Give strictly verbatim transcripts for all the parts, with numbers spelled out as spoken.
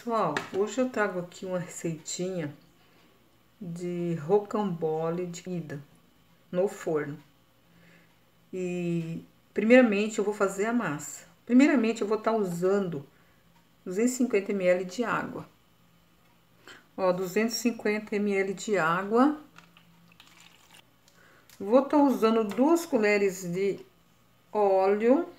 Pessoal, hoje eu trago aqui uma receitinha de rocambole de comida no forno. E primeiramente eu vou fazer a massa. Primeiramente eu vou estar usando duzentos e cinquenta mililitros de água. Ó, duzentos e cinquenta mililitros de água. Vou estar usando duas colheres de óleo.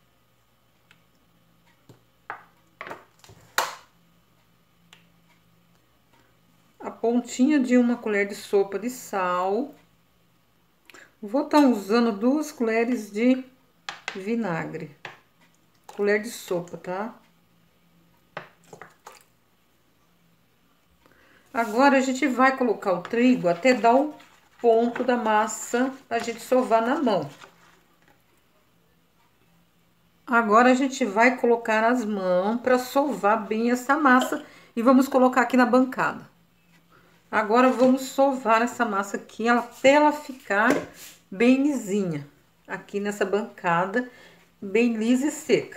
A pontinha de uma colher de sopa de sal. Vou estar usando duas colheres de vinagre. Colher de sopa, tá? Agora a gente vai colocar o trigo até dar o ponto da massa pra gente sovar na mão. Agora a gente vai colocar as mãos para sovar bem essa massa e vamos colocar aqui na bancada. Agora vamos sovar essa massa aqui até ela ficar bem lisinha. Aqui nessa bancada, bem lisa e seca.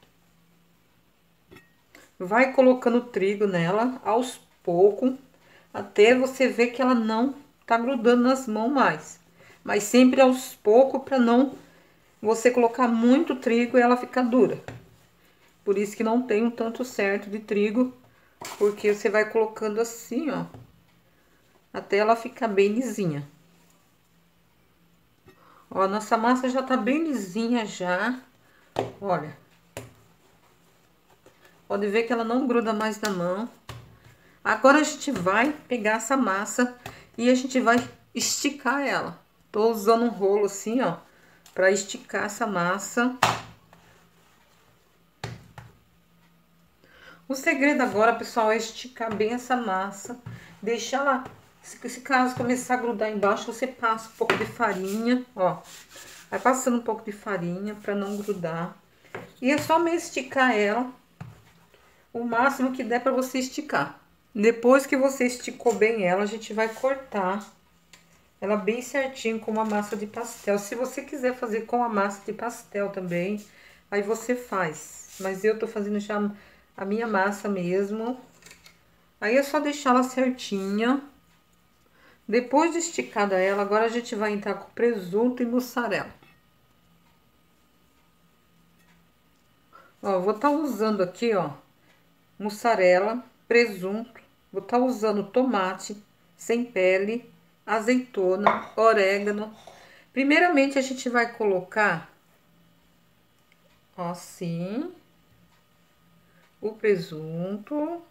Vai colocando o trigo nela aos poucos, até você ver que ela não tá grudando nas mãos mais. Mas sempre aos poucos, para não você colocar muito trigo e ela ficar dura. Por isso que não tem um tanto certo de trigo, porque você vai colocando assim, ó, até ela ficar bem lisinha. Ó, nossa massa já tá bem lisinha já. Olha. Pode ver que ela não gruda mais na mão. Agora a gente vai pegar essa massa e a gente vai esticar ela. Tô usando um rolo assim, ó, pra esticar essa massa. O segredo agora, pessoal, é esticar bem essa massa. Deixar ela, se caso começar a grudar embaixo, você passa um pouco de farinha, ó. Vai passando um pouco de farinha pra não grudar. E é só meio esticar ela o máximo que der pra você esticar. Depois que você esticou bem ela, a gente vai cortar ela bem certinho com uma massa de pastel. Se você quiser fazer com a massa de pastel também, aí você faz. Mas eu tô fazendo já a minha massa mesmo. Aí é só deixar ela certinha. Depois de esticada ela, agora a gente vai entrar com presunto e mussarela. Ó, vou estar usando aqui, ó, mussarela, presunto. Vou estar usando tomate sem pele, azeitona, orégano. Primeiramente a gente vai colocar, ó, assim, o presunto.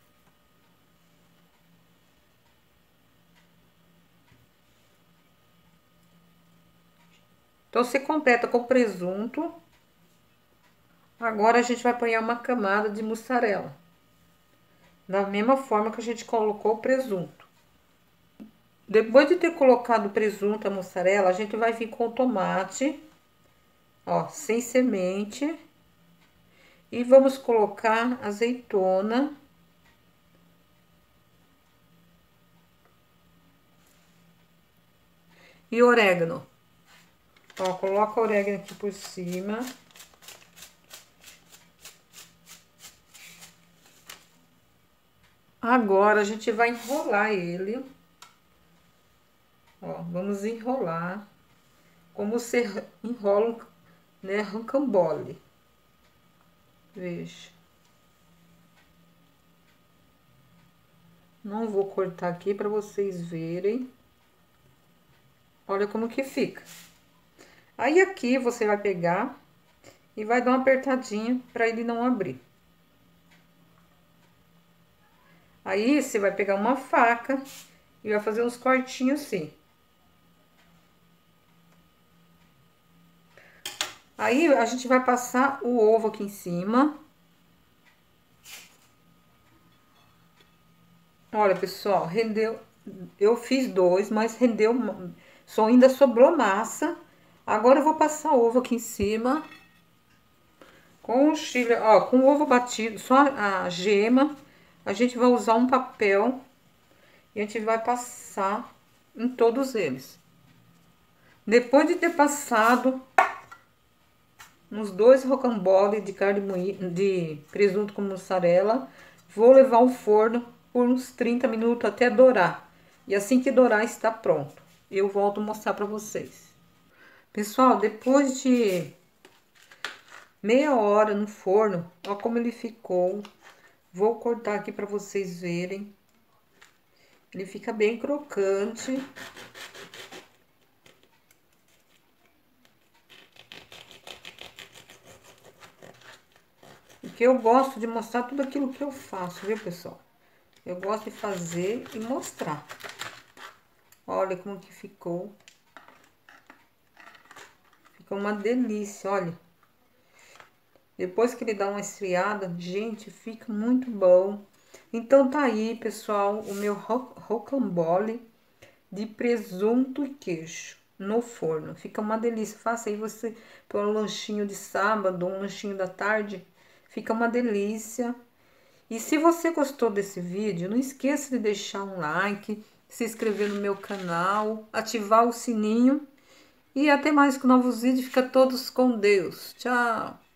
Então você completa com o presunto. Agora a gente vai apanhar uma camada de mussarela. Da mesma forma que a gente colocou o presunto. Depois de ter colocado o presunto, a mussarela, a gente vai vir com o tomate, ó, sem semente. E vamos colocar azeitona. E orégano. Ó, coloca o orégano aqui por cima. Agora a gente vai enrolar ele. Ó, vamos enrolar como você enrola, né, rocambole. Veja. Não vou cortar aqui para vocês verem. Olha como que fica. Aí aqui você vai pegar e vai dar uma apertadinha para ele não abrir. Aí você vai pegar uma faca e vai fazer uns cortinhos assim. Aí a gente vai passar o ovo aqui em cima. Olha, pessoal, rendeu. Eu fiz dois, mas rendeu. Só ainda sobrou massa. Agora eu vou passar o ovo aqui em cima. Com o chile, ó, com o ovo batido, só a gema. A gente vai usar um papel e a gente vai passar em todos eles. Depois de ter passado uns dois rocambole de carne moída, de presunto com mussarela, Vou levar ao forno por uns trinta minutos até dourar. E assim que dourar, está pronto. Eu volto a mostrar para vocês. Pessoal, depois de meia hora no forno, ó como ele ficou. Vou cortar aqui para vocês verem. Ele fica bem crocante. Porque eu gosto de mostrar tudo aquilo que eu faço, viu, pessoal? Eu gosto de fazer e mostrar. Olha como que ficou. Ficou uma delícia, olha. Depois que ele dá uma esfriada, gente, fica muito bom. Então tá aí, pessoal, o meu rocambole de presunto e queijo no forno. Fica uma delícia. Faça aí você para um lanchinho de sábado, um lanchinho da tarde. Fica uma delícia. E se você gostou desse vídeo, não esqueça de deixar um like, se inscrever no meu canal, ativar o sininho. E até mais com novos vídeos. Fica todos com Deus. Tchau!